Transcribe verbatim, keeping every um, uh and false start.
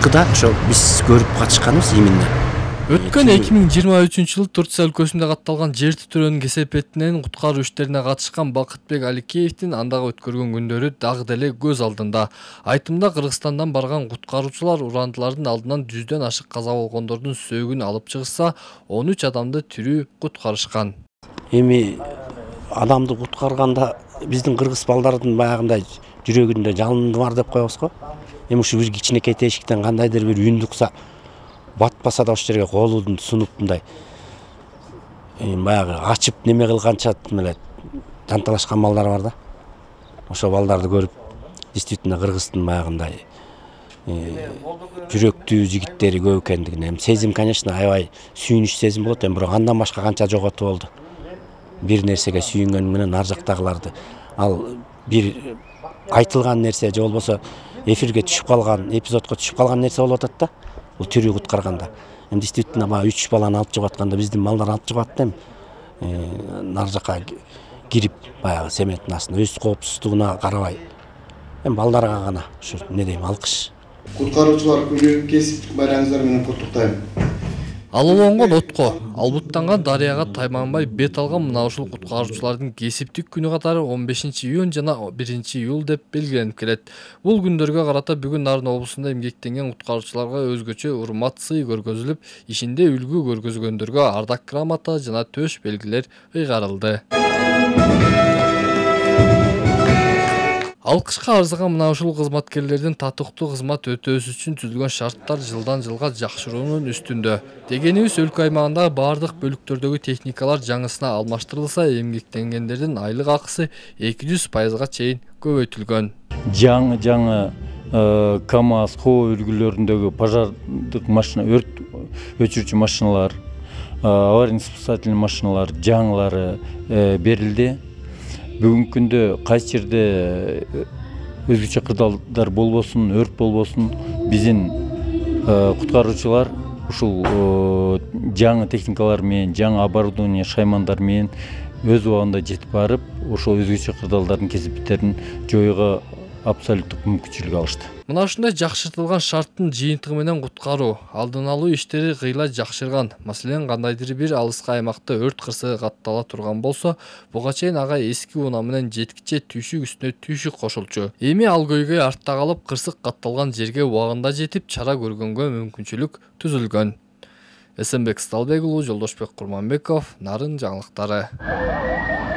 алышкыда ошо биз көрүп качканбыз именно. Өткөн эки миң жыйырма үчүнчү жылы Турция өлкөсүндө катталган жер титирөөнүн кесепетинен куткаруу иштерине катышкан Бакытбек Аликеевдин андагы өткөргөн күндөрү дагы деле көз алдында. Айтымда Кыргызстандан барган куткаруучулар урандылардын алдынан жүздөн ашык каза болгондордун сөөгүн алып чыгышса, он үч адамды тирүү куткарышкан. Эми адамды куткарганда биздин кыргыз балдардын баягындай жүрөгүндө жалынды бар деп коебуз го. Эми ушу бир кичинекей тешиктен кандайдыр бир үн укса, батпаса да ошол жерге колун сунуп мындай баягы ачып неме кылганча эле жанталашкан балдар бар да. Ошол балдарды көрүп, действительно кыргыздын баягындай жүрөктүү жигиттери көп экендигин, эми сезим, конечно, аябай сүйүнүч сезим болот, эми бирок андан башка канча жоготу болду. Бир нерсеге сүйүнгөн менен ар жактагыларды, ал бир айтылган нерсе же болбосо эфирге түшүп калган, эпизодко түшүп калган нерсе болуп атат да. Бул тирүү куткарганда. Эми действительно баягы үч баланы алып чыгып атканда биздин балдар алып чыгып атты эми. Нар жакка кирип баягы сементтин астына өз коопсуздугуна карабай. Эми балдарга гана ушу не дейм, алкыш. Куткаруучулар күнү кесиптик байраңыңыздар менен куттуктайм. Алуулонгон отко, албуттанган дарыяга тайманбай бет алган мына ушул куткаруучулардын кесиптик күнү катары он бешинчи июнь жана биринчи июль деп белгиленип келет. Бул күндөргө карата бүгүн Нарын облусунда эмгектенген куткаруучуларга өзгөчө урмат сый көргөзүлүп, ишинде үлгү көргөзгөндөргө ардак грамота жана төш белгилер ыйгарылды. Алкышка арзыган мына ушул кызматкерлердин татыктуу кызмат өтөөсү үчүн түзүлгөн шарттар жылдан жылга жакшыруунун үстүндө. Дегенибиз, өлкө аймагындагы бардык бөлүктөрдөгү техникалар жаңысына алмаштырылса, эмгектенгендердин айлык акысы эки жүз пайызга чейин көбөйтүлгөн. Жаңы жаңы КАМАЗ, ХО үлгүлөрүндөгү пожардык машина, өрт өчүрүүчү машиналар, аварийно-спасательный машиналар жаңылары берилди. Бүгүнкү күндө кайсы жерде өзгөчө кырдаалдар болбосун, өрт болбосун, биздин куткаруучулар ушул жаңы техникалар менен, жаңы оборудование, шаймандар менен өз убагында жетип барып, ошол өзгөчө кырдаалдардын кесепеттерин жоюуга абсолюттук мүмкүнчүлүк алышты. Мына ушундай жакшыртылган шарттын жыйынтыгы менен куткаруу, алдын алуу иштери кыйла жакшырган. Маселен, кандайдыр бир алыска аймакта өрт кырсыгы каттала турган болсо, буга чейин ага эски унаа менен жеткиче түйшүк үстүнө түйшүк кошулчу. Эми ал көйгөй артта калып, кырсык катталган жерге убагында жетип, чара көргөнгө мүмкүнчүлүк түзүлгөн. Эсенбек Сталбек уулу, Жолдошбек Курманбеков, Нарын жаңылыктары.